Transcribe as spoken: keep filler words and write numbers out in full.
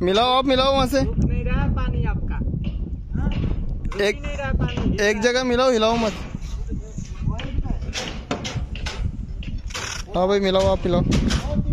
मिलाओ आप, मिलाओ वहां से। नहीं रहा पानी आपका, एक नहीं रहा पानी, एक जगह मिलाओ, हिलाओ मत। हाँ भाई मिलाओ, आप मिलाओ।